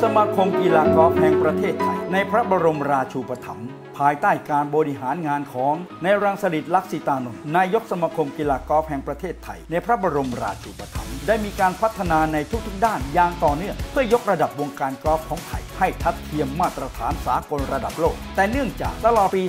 มาคมกีฬากอล์ฟแห่งประเทศไทยในพระบรมราชูปถัมภ์ภายใต้การบริหารงานของนายรังสฤษดิ์ ลักษิตานนท์นายกสมาคมกีฬากอล์ฟแห่งประเทศไทยในพระบรมราชูปถัมภ์ได้มีการพัฒนาในทุกๆด้านอย่างต่อเนื่องเพื่อยกระดับวงการกอล์ฟของไทยให้ทัดเทียมมาตรฐานสากลระดับโลกแต่เนื่องจากตลอดปี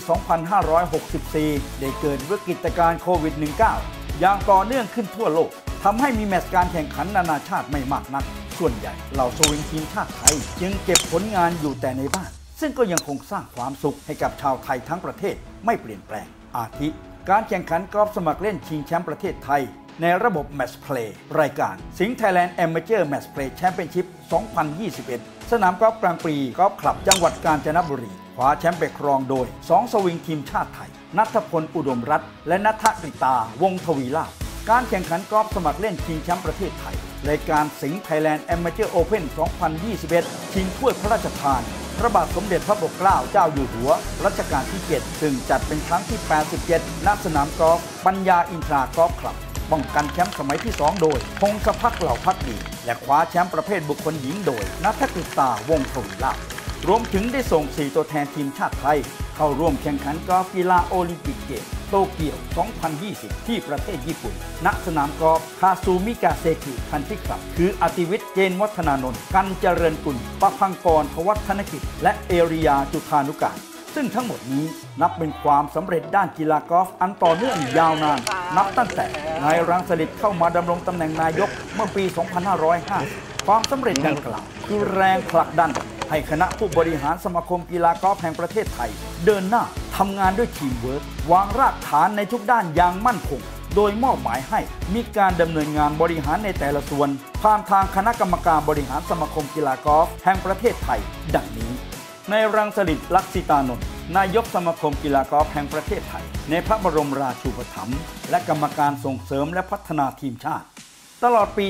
2564 ได้เกิดวิกฤตการณ์โควิด -19 อย่างต่อเนื่องขึ้นทั่วโลกทำให้มีแมตช์การแข่งขันนานาชาติไม่มากนักส่วนใหญ่เหล่าสวิงทีมชาติไทยจึงเก็บผลงานอยู่แต่ในบ้านซึ่งก็ยังคงสร้างความสุขให้กับชาวไทยทั้งประเทศไม่เปลี่ยนแปลงอาทิการแข่งขันกอล์ฟสมัครเล่นชิงแชมป์ประเทศไทยในระบบแมตช์เพลย์รายการสิงห์ไทยแลนด์แอมเมเจอร์แมตช์เพลย์แชมเปี้ยนชิพ 2021 สนามกอล์ฟกลางปีกอล์ฟคลับจังหวัดกาญจนบุรีคว้าแชมป์ไปครองโดย2สวิงทีมชาติไทยณัฐพลอุดมรัตน์และณัฐกฤตาวงศ์ทวีลาภการแข่งขันกอล์ฟสมัครเล่นชิงแชมป์ประเทศไทยรายการสิงห์ไทยแลนด์แอมเมเจอร์โอเพ่น 2021 ชิงถ้วยพระราชทานพระบาทสมเด็จพระปกเกล้าเจ้าอยู่หัวรัชกาลที่ 7 ซึ่งจัดเป็นครั้งที่ 87 ณ สนามกอล์ฟปัญญาอินทรากอล์ฟคลับป้องกันแชมป์สมัยที่ 2 โดยพงศพักเหล่าภักดีและคว้าแชมป์ประเภทบุคคลหญิงโดยณัฐกฤตาวงศ์ทวีลาภรวมถึงได้ส่ง 4 ตัวแทนทีมชาติไทยเข้าร่วมแข่งขันกอล์ฟกีฬาโอลิมปิกเกมส์โตเกียว 2020 ที่ประเทศญี่ปุ่นณสนามกอล์ฟคาซูมิกาเซกิคันทรีคลับคืออติวิทย์เจนวัฒนานนท์กันเจริญกุลประภังกรทวัฒนกิจและเอริยาจุธานุการซึ่งทั้งหมดนี้นับเป็นความสำเร็จด้านกีฬากอล์ฟอันต่อเนื่องยาวนานนับตั้งแต่นายรังสฤษดิ์เข้ามาดำรงตำแหน่งนายกเมื่อปี 2550 ความสำเร็จดังกล่าวคือแรงผลักดันให้คณะผู้บริหารสมาคมกีฬากอล์ฟแห่งประเทศไทยเดินหน้าทำงานด้วยทีมเวิร์ควางรากฐานในทุกด้านอย่างมั่นคงโดยมอบหมายให้มีการดำเนินงานบริหารในแต่ละส่วนผ่านทางคณะกรรมการบริหารสมาคมกีฬากอล์ฟแห่งประเทศไทยดังนี้นายรังสฤษดิ์ ลักษิตานนท์นายกสมาคมกีฬากอล์ฟแห่งประเทศไทยในพระบรมราชูปถัมภ์และกรรมการส่งเสริมและพัฒนาทีมชาติตลอดปี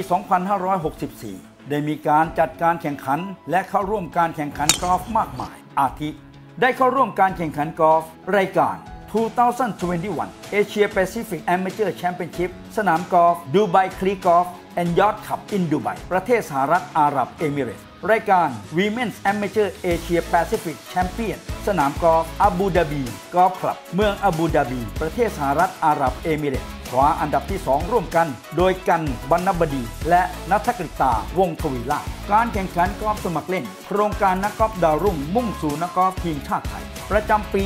2564 ได้มีการจัดการแข่งขันและเข้าร่วมการแข่งขันกอล์ฟมากมายอาทิได้เข้าร่วมการแข่งขันกอล์ฟรายการ 2021 Asia Pacific Amateur Championship สนามกอล์ฟดูไบคลีกอล์ฟแอนด์ยอทคัพอินดูไบประเทศสหรัฐอาหรับเอมิเรตส์รายการ Women's Amateur Asia Pacific Champion สนามกอล์ฟอาบูดาบีกอล์ฟคลับเมืองอาบูดาบีประเทศสหรัฐอาหรับเอมิเรตส์คว้าอันดับที่ 2 ร่วมกันโดยกันบรรณบดีและณัฐกฤตาวงศ์ทวีลาภการแข่งขันกอล์ฟสมัครเล่นโครงการนักกอล์ฟดาวรุ่งมุ่งสู่นักกอล์ฟทีมชาติไทยประจำปี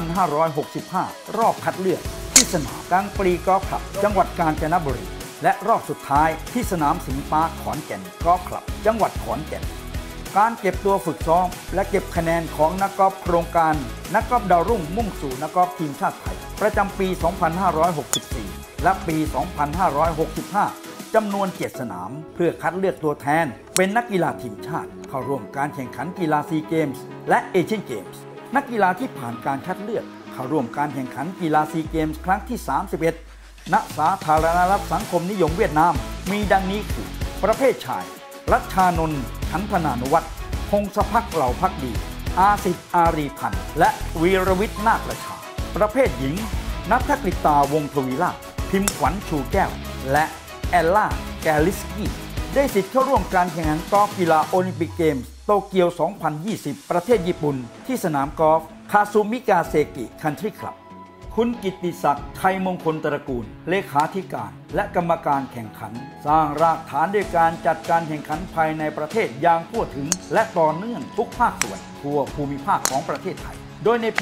2565 รอบคัดเลือกที่สนามกลางปรีกอล์ฟคลับจังหวัดกาญจนบุรีและรอบสุดท้ายที่สนามสิงห์ปาร์คขอนแก่นกอล์ฟคลับจังหวัดขอนแก่นการเก็บตัวฝึกซ้อมและเก็บคะแนนของนักกอล์ฟโครงการนักกอล์ฟดาวรุ่งมุ่งสู่นักกอล์ฟทีมชาติไทยประจำปี 2564 และปี 2565 จำนวน 7 สนามเพื่อคัดเลือกตัวแทนเป็นนักกีฬาทีมชาติเข้าร่วมการแข่งขันกีฬาซีเกมส์และเอเชียนเกมส์นักกีฬาที่ผ่านการคัดเลือกเข้าร่วมการแข่งขันกีฬาซีเกมส์ครั้งที่ 31 ณ สาธารณรัฐสังคมนิยมเวียดนามมีดังนี้คือประเภทชายรัชชานนท์ ขันธนานุวัฒน์พงศพักเหล่าภักดีอาสิทธิ์อารีพันธ์และวีรวิทย์นาคประชาประเภทหญิงณัฐกฤตาวงศ์ทวีลาภพิมพ์ขวัญชูแก้วและแอลล่าแกลิสกี้ได้สิทธิ์เข้าร่วมการแข่งขันกอล์ฟกีฬาโอลิมปิกเกมส์โตเกียว 2020 ประเทศญี่ปุ่นที่สนามกอล์ฟคาซูมิกาเซกิคันทรีคลับคุณกิตติศักดิ์ ชัยมงคลตระกูลเลขาธิการและกรรมการแข่งขันสร้างรากฐานด้วยการจัดการแข่งขันภายในประเทศอย่างทั่วถึงและต่อเนื่องทุกภาคส่วนทั่วภูมิภาคของประเทศไทยโดยในปี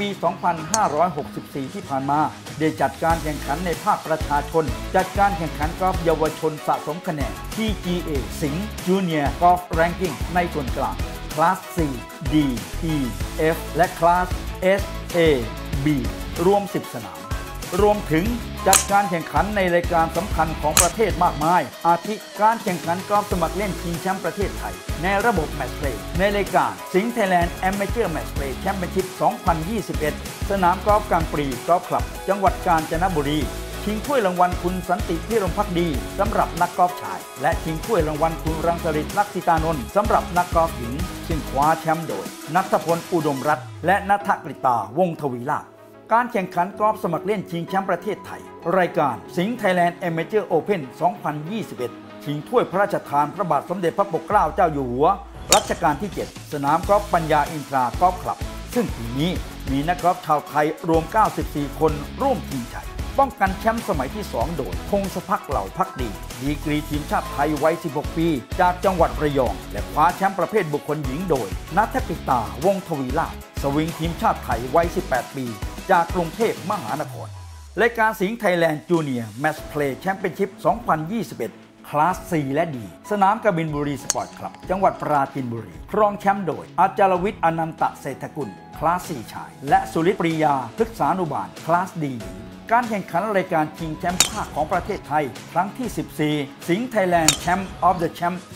2564 ที่ผ่านมาได้จัดการแข่งขันในภาคประชาชนจัดการแข่งขันกอล์ฟเยาวชนสะสมคะแนน PGA สิงห์จูเนียร์กอล์ฟแรงกิ้งในส่วนกลางคลาส C D E F และคลาส S A B รวม 10 สนามรวมถึงจัดการแข่งขันในรายการสำคัญของประเทศมากมายอาทิการแข่งขันกอล์ฟสมัครเล่นชิงแชมป์ประเทศไทยในระบบแมตช์เพลย์ในรายการสิงห์ไทยแลนด์แอมเมเจอร์แมตช์เพลย์แชมเปี้ยนชิพ 2021 สนามกอล์ฟกลางปรีกอล์ฟคลับจังหวัดกาญจนบุรีชิงถ้วยรางวัลคุณสันติพิรมภักดีสำหรับนักกอล์ฟชายและชิงถ้วยรางวัลคุณรังสฤษดิ์ ลักษิตานนท์สำหรับนักกอล์ฟหญิงซึ่งคว้าแชมป์โดยณัฐพลอุดมรัตน์และณัฐกฤตาวงศ์ทวีลาภการแข่งขันกอล์ฟสมัครเล่นชิงแชมป์ประเทศไทยรายการสิงห์ไทยแลนด์แอมเมเจอร์โอเพ่น 2021 ชิงถ้วยพระราชทานพระบาทสมเด็จพระปกเกล้าเจ้าอยู่หัวรัชกาลที่ 7 สนามกอล์ฟปัญญาอินทรากอล์ฟคลับซึ่งปีนี้มีนักกอล์ฟชาวไทยรวม 94 คนร่วมชิงชัยป้องกันแชมป์สมัยที่ 2 โดยพงศพักเหล่าภักดีดีกรีทีมชาติไทยวัย 16 ปีจากจังหวัดระยองและคว้าแชมป์ประเภทบุคคลหญิงโดยณัฐกิตาวงศ์ทวีลาภสวิงทีมชาติไทยวัย 18 ปีจากกรุงเทพมหานครรายการสิงห์ไทยแลนด์จูเนียร์แมตช์เพลย์แชมเปี้ยนชิพ 2021 คลาส C และ D สนามกบินบุรีสปอร์ตคลับจังหวัดปราจีนบุรีครองแชมป์โดยอาจารย์วิทย์อนันตเศรษฐกุลคลาส 4 ชายและสุริปรียาพฤกษานุบาลคลาส D หญิงการแข่งขันรายการชิงแชมป์ภาคของประเทศไทยครั้งที่ 14 สิงห์ไทยแลนด์แชมป์ออฟเดอะแชมป์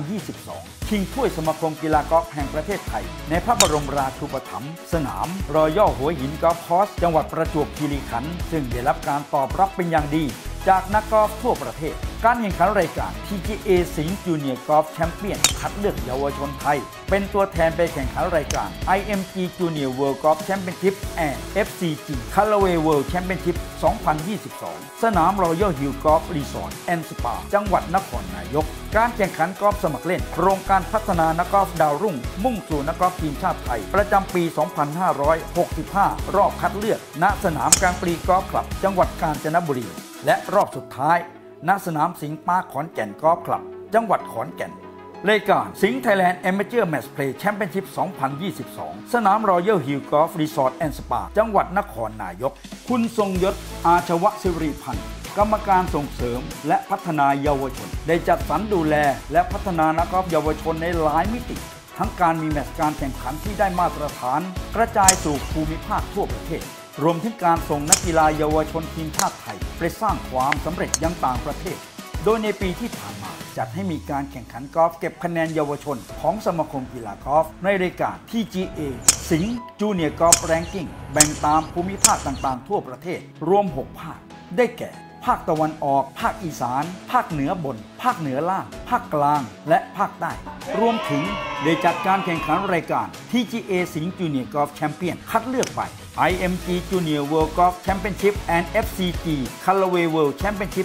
2022 ชิงถ้วยสมาคมกีฬากอล์ฟแห่งประเทศไทยในพระบรมราชูปถัมภ์สนามรอยัลหัวหินกอล์ฟคอร์สจังหวัดประจวบคีรีขันธ์ซึ่งได้รับการตอบรับเป็นอย่างดีจากนักกอล์ฟทั่วประเทศการแข่งขันรายการ PGA สิงห์จูเนียร์กอล์ฟแชมเปี้ยนคัดเลือกเยาวชนไทยเป็นตัวแทนไปแข่งขันรายการ IMG Junior World Golf Championship and FCG Callaway World Championship 2022 สนาม Royal Hill Golf Resort and Spa จังหวัดนครนายกการแข่งขันกอล์ฟสมัครเล่นโครงการพัฒนานักกอล์ฟดาวรุ่งมุ่งสู่นักกอล์ฟทีมชาติไทยประจำปี 2565 รอบคัดเลือกณสนามกลางปรีกอล์ฟคลับจังหวัดกาญจนบุรีและรอบสุดท้ายณสนามสิงห์ปาร์คขอนแก่นกอล์ฟคลับจังหวัดขอนแก่นรายการสิงห์ไทยแลนด์ Amateur Match Play Championship 2022 สนาม Royal Hill Golf Resort and Spa จังหวัดนครนายกคุณทรงยศอาชวศิริพันธ์กรรมการส่งเสริมและพัฒนาเยาวชนได้จัดสรรดูแลและพัฒนานักกอล์ฟเยาวชนในหลายมิติทั้งการมีแมตช์การแข่งขันที่ได้มาตรฐานกระจายสู่ภูมิภาคทั่วประเทศรวมถึงการส่งนักกีฬาเยาวชนทีมชาติไทยไปสร้างความสำเร็จยังต่างประเทศโดยในปีที่ผ่านมาจัดให้มีการแข่งขันกอล์ฟเก็บคะแนนเยาวชนของสมาคมกีฬากอล์ฟในรายการ TGA สิงห์จูเนียร์กอล์ฟแรงกิ้งแบ่งตามภูมิภาคต่างๆทั่วประเทศรวม 6 ภาคได้แก่ภาคตะวันออกภาคอีสานภาคเหนือบนภาคเหนือล่างภาคกลางและภาคใต้รวมถึงได้จัดการแข่งขันรายการ TGA สิงห์จูเนียร์กอล์ฟแชมเปี้ยนคัดเลือกไป IMG Junior World Golf Championship and FCG Callaway World Championship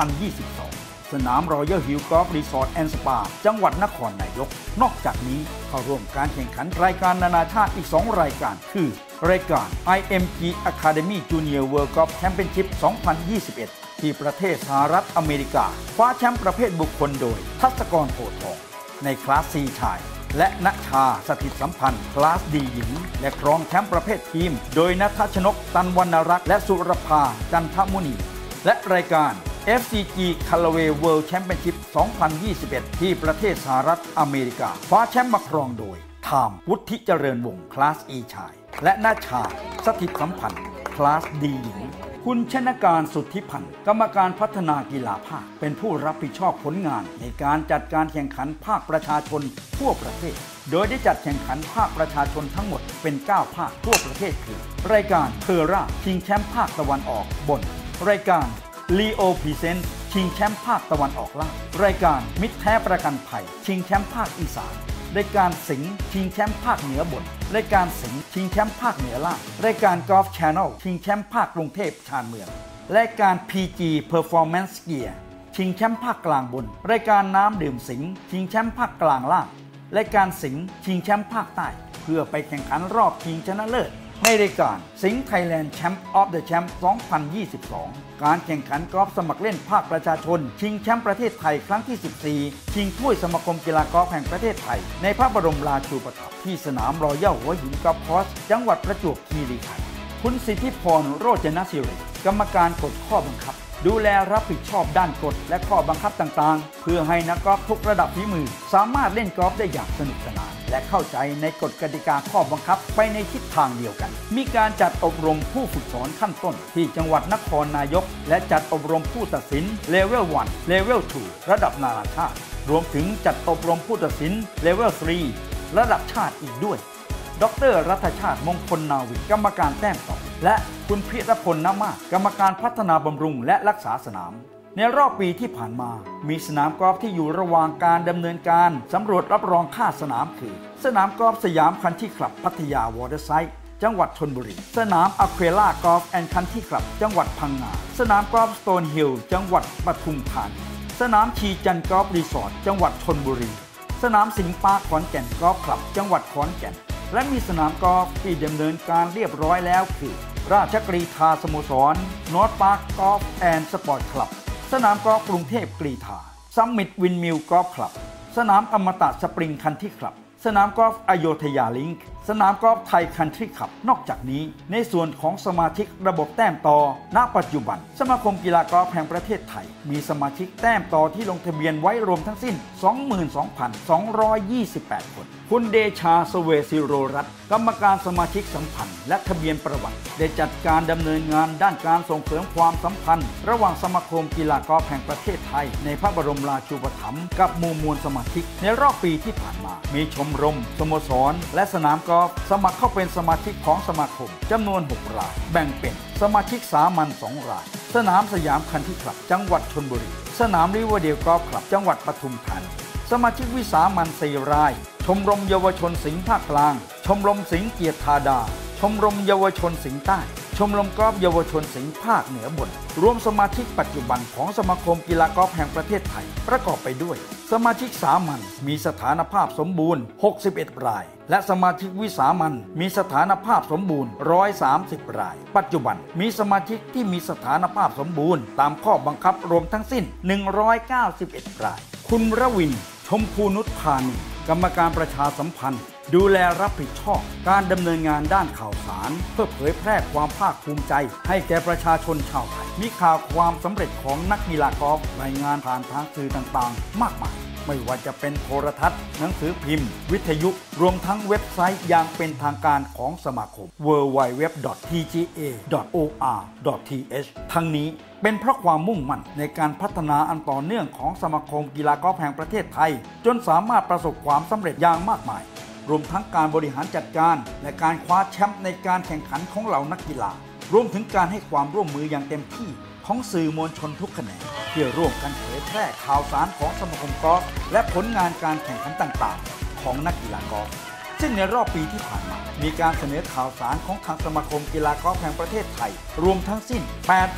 2022 สนาม Royal Hill Golf Resort and Spa จังหวัดนครนายกนอกจากนี้เข้าร่วมการแข่งขันรายการนานาชาติอีก 2 รายการคือรายการ IMG Academy Junior World Golf Championship 2021 ที่ประเทศสหรัฐอเมริกาคว้าแชมป์ประเภทบุคคลโดยทัศกรโพธิ์ทองในคลาส C ชายและณชาสถิตสัมพันธ์คลาส D หญิงและครองแชมป์ประเภททีมโดยณทัชนกตันวรรณรักษ์และสุรภาจันทมุนีและรายการ FCG Callaway World Championship 2021 ที่ประเทศสหรัฐอเมริกาคว้าแชมป์มาครองโดยไทม์วุฒิเจริญวงศ์คลาส E ชายและณชาสถิตสัมพันธ์คลาส D หญิงคุณชนการสุทธิพันธ์กรรมการพัฒนากีฬาภาคเป็นผู้รับผิดชอบผลงานในการจัดการแข่งขันภาคประชาชนทั่วประเทศโดยได้จัดแข่งขันภาคประชาชนทั้งหมดเป็น 9 ภาคทั่วประเทศคือรายการเพอร่าชิงแชมป์ภาคตะวันออกบนรายการลีโอพรีเซนต์ชิงแชมป์ภาคตะวันออกล่างรายการมิตรแท้ประกันภัยชิงแชมป์ภาคอีสานรายการสิงห์ชิงแชมป์ภาคเหนือบนรายการสิงห์ชิงแชมป์ภาคเหนือล่างรายการกอล์ฟแชนแนลชิงแชมป์ภาคกรุงเทพชานเมืองรายการ PG Performance Gear ชิงแชมป์ภาคกลางบนรายการน้ำดื่มสิงห์ชิงแชมป์ภาคกลางล่างรายการสิงห์ชิงแชมป์ภาคใต้เพื่อไปแข่งขันรอบชิงชนะเลิศในรายการสิงห์ไทยแลนด์แชมป์ออฟเดอะแชมป์ 2022 การแข่งขันกอล์ฟสมัครเล่นภาคประชาชนชิงแชมป์ประเทศไทยครั้งที่ 14 ชิงถ้วยสมาคมกีฬากอล์ฟแห่งประเทศไทยในพระบรมราชูปถัมภ์ที่สนามรอยัลหัวหินกอล์ฟคอร์สจังหวัดประจวบคีรีขันธ์คุณสิทธิพรโรจนศิริกรรมการกฎข้อบังคับดูแลรับผิดชอบด้านกฎและข้อบังคับต่างๆเพื่อให้นักกอล์ฟทุกระดับฝีมือสามารถเล่นกอล์ฟได้อย่างสนุกสนานและเข้าใจในกฎกติกาข้อบังคับไปในทิศทางเดียวกันมีการจัดอบรมผู้ฝึกสอนขั้นต้นที่จังหวัดนครนายกและจัดอบรมผู้ตัดสินเลเวล 1 เลเวล 2 ระดับนานาชาติรวมถึงจัดอบรมผู้ตัดสินเลเวล 3 ระดับชาติอีกด้วยดร.รัฐชาติมงคลนาวิกกรรมการแต้มต่อและคุณพิรพลน้ำมากกรรมการพัฒนาบำรุงและรักษาสนามในรอบปีที่ผ่านมามีสนามกอล์ฟที่อยู่ระหว่างการดำเนินการสำรวจรับรองค่าสนามคือสนามกอล์ฟสยามคันทรีคลับพัทยาวอเตอร์ไซด์จังหวัดชลบุรีสนามอควาล่ากอล์ฟแอนด์คันทรีคลับจังหวัดพังงาสนามกอล์ฟสโตนฮิลล์จังหวัดปทุมธานีสนามชีจันทร์กอล์ฟรีสอร์ทจังหวัดชลบุรีสนามสิงห์ปาร์คขอนแก่นกอล์ฟคลับจังหวัดขอนแก่นและมีสนามกอล์ฟที่ดำเนินการเรียบร้อยแล้วคือราชกรีฑาสโมสรนอร์ทปาร์คกอล์ฟแอนด์สปอร์ตคลับสนามกอล์ฟกรุงเทพกรีฑาซัมมิตวินมิลกอล์ฟคลับสนามอมตะสปริงคันทรีคลับสนามกอล์ฟอโยธยาลิงค์สนามกอล์ฟไทยคันทรีคลับนอกจากนี้ในส่วนของสมาชิกระบบแต้มต่อณปัจจุบันสมาคมกีฬากอล์ฟแห่งประเทศไทยมีสมาชิกแต้มต่อที่ลงทะเบียนไว้รวมทั้งสิ้น 22,228 คนคุณเดชาสเวสิโรรัตน์กรรมการสมาชิกสัมพันธ์และทะเบียนประวัติได้จัดการดำเนินงานด้านการส่งเสริมความสัมพันธ์ระหว่างสมาคมกีฬากอล์ฟแห่งประเทศไทยในพระบรมราชูปถัมภ์กับหมู่มวลสมาชิกในรอบปีที่ผ่านมามีชมรมสโมสรและสนามกอล์ฟสมัครเข้าเป็นสมาชิกของสมาคมจำนวน6รายแบ่งเป็นสมาชิกสามัญ2รายสนามสยามคันทรีคลับจังหวัดชลบุรีสนามริเวอร์เดลกอล์ฟคลับจังหวัดปทุมธานีสมาชิกวิสามัญ4รายชมรมเยาวชนสิงห์ภาคกลางชมรมสิงห์เกียรติธาดาชมรมเยาวชนสิงห์ใต้ชมรมกอล์ฟเยาวชนสิงห์ภาคเหนือบนรวมสมาชิกปัจจุบันของสมาคมกีฬากอล์ฟแห่งประเทศไทยประกอบไปด้วยสมาชิกสามัญมีสถานภาพสมบูรณ์61รายและสมาชิกวิสามัญมีสถานภาพสมบูรณ์130รายปัจจุบันมีสมาชิกที่มีสถานภาพสมบูรณ์ตามข้อบังคับรวมทั้งสิ้น191รายคุณรวินชมพูนุชพานีกรรมการประชาสัมพันธ์ดูแลรับผิดชอบการดำเนินงานด้านข่าวสารเพื่อเผยแพร่ความภาคภูมิใจให้แก่ประชาชนชาวไทยมีข่าวความสำเร็จของนักกีฬากอล์ฟรายงานผ่านทางสื่อต่างๆมากมายไม่ว่าจะเป็นโทรทัศน์หนังสือพิมพ์วิทยุรวมทั้งเว็บไซต์อย่างเป็นทางการของสมาคม www.tga.or.th ทั้งนี้เป็นเพราะความมุ่งมั่นในการพัฒนาอันต่อเนื่องของสมาคมกีฬากอล์ฟแห่งประเทศไทยจนสามารถประสบความสำเร็จอย่างมากมายรวมทั้งการบริหารจัดการและการคว้าแชมป์ในการแข่งขันของเหล่านักกีฬารวมถึงการให้ความร่วมมืออย่างเต็มที่ของสื่อมวลชนทุกแขนงเพื่อร่วมกันเผยแพร่ข่าวสารของสมาคมกอล์ฟและผลงานการแข่งขันต่างๆของนักกีฬากอล์ฟซึ่งในรอบปีที่ผ่านมามีการเสนอข่าวสารของทางสมาคมกีฬากอล์ฟแห่งประเทศไทยรวมทั้งสิ้น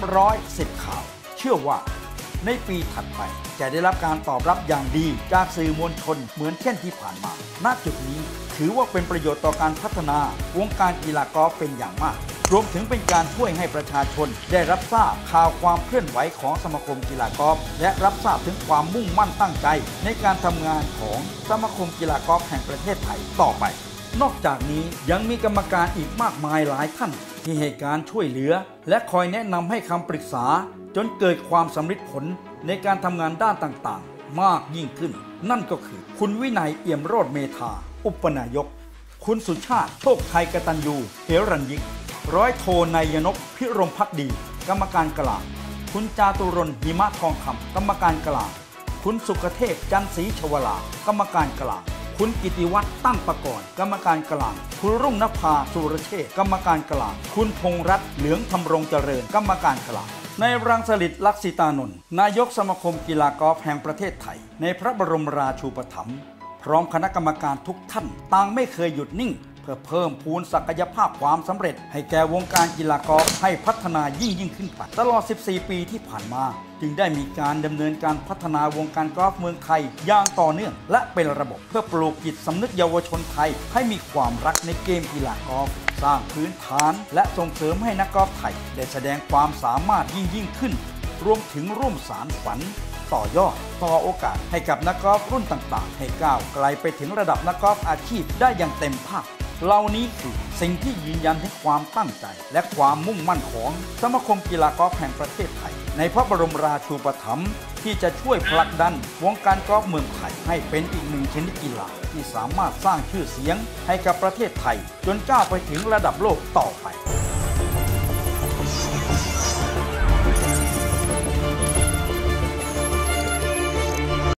810ข่าวเชื่อว่าในปีถัดไปจะได้รับการตอบรับอย่างดีจากสื่อมวลชนเหมือนเช่นที่ผ่านมาณจุดนี้ถือว่าเป็นประโยชน์ต่อการพัฒนาวงการกีฬากอล์ฟเป็นอย่างมากรวมถึงเป็นการช่วยให้ประชาชนได้รับทราบข่าวความเคลื่อนไหวของสมาคมกีฬากอล์ฟและรับทราบถึงความมุ่งมั่นตั้งใจในการทำงานของสมาคมกีฬากอล์ฟแห่งประเทศไทยต่อไปนอกจากนี้ยังมีกรรมการอีกมากมายหลายท่านที่ให้การช่วยเหลือและคอยแนะนำให้คำปรึกษาจนเกิดความสำเร็จผลในการทำงานด้านต่างๆมากยิ่งขึ้นนั่นก็คือคุณวินัยเอี่ยมโรจน์เมธาอุปนายกคุณสุชาติโชคไทยกตัญญูเหรัญยิกร้อยโทนายนพพิรมภักดีกรรมการกลางคุณจาตุรนต์หิมะทองคำกรรมการกลางคุณสุขเทพจันทร์ศรีชวลากรรมการกลางคุณกิติวัฒน์ตั้งประกรณ์กรรมการกลางคุณรุ่งนภาสุรเชษฐ์กรรมการกลางคุณพงษ์รัตน์เหลืองธำรงเจริญกรรมการกลางในรังสฤษดิ์ลักษิตานนท์นายกสมาคมกีฬากอล์ฟแห่งประเทศไทยในพระบรมราชูปถัมภ์พร้อมคณะกรรมการทุกท่านต่างไม่เคยหยุดนิ่งเพื่อเพิ่มพูนศักยภาพความสำเร็จให้แก่วงการกีฬากอล์ฟให้พัฒนายิ่งขึ้นไปตลอด 14 ปีที่ผ่านมาจึงได้มีการดำเนินการพัฒนาวงการกอล์ฟเมืองไทยอย่างต่อเนื่องและเป็นระบบเพื่อปลูกจิตสำนึกเยาวชนไทยให้มีความรักในเกมกีฬากอล์ฟสร้างพื้นฐานและส่งเสริมให้นักกอล์ฟไทยได้แสดงความสามารถยิ่งขึ้นรวมถึงร่วมสานฝันต่อยอดต่อโอกาสให้กับนักกอล์ฟรุ่นต่างๆให้ก้าวไกลไปถึงระดับนักกอล์ฟอาชีพได้อย่างเต็มภาคเหล่านี้คือสิ่งที่ยืนยันถึงความตั้งใจและความมุ่งมั่นของสมาคมกีฬากอล์ฟแห่งประเทศไทยในพระบรมราชูปถัมภ์ที่จะช่วยผลักดันวงการกอล์ฟเมืองไทยให้เป็นอีกหนึ่งชนิดกีฬาที่สามารถสร้างชื่อเสียงให้กับประเทศไทยจนก้าวไปถึงระดับโลกต่อไป